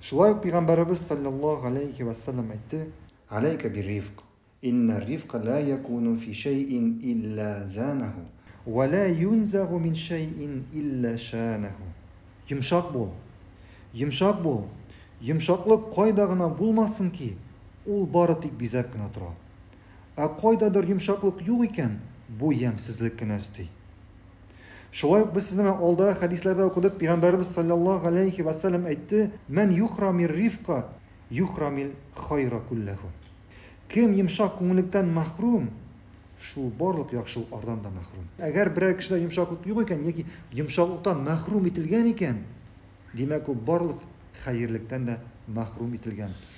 Шулай ук Пәйгамбәрбез саллаллаһу алейхи ва саллям әйтте: "Алейка бир-рифq. Инна рифqa ла якуну фи шай'ин илля занаху, ва ла юнзагу мин шай'ин илля шанаху." Йомшак бул. Йомшак бул. Йомшаклык кайда гына булмасын ки, ул бары тик бизәп кенә тора. Кайдадыр йомшаклык юк икән, бу ямсызлык кенә өсти. Шулай ук без сезнең алда хәдисләрдә укыдык, Пәйгамбәрбез саллаллаһу алейхи ва саллям әйтте: "Мен юхрамир рифqa, юхрамил хайра куллаху." Кем йомшак күңеллектән мәхрүм, шул барлык яхшылыклардан да мәхрүм. Әгәр берәр кешедә йомшаклык юк икән, яки йомшаклыктан мәхрүм ителгән икән, димәк ул барлык хәерлектән дә мәхрүм ителгән.